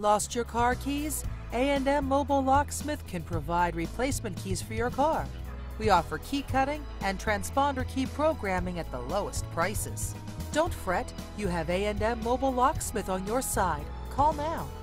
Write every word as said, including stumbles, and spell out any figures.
Lost your car keys? A and M Mobile Locksmith can provide replacement keys for your car. We offer key cutting and transponder key programming at the lowest prices. Don't fret, you have A and M Mobile Locksmith on your side. Call now.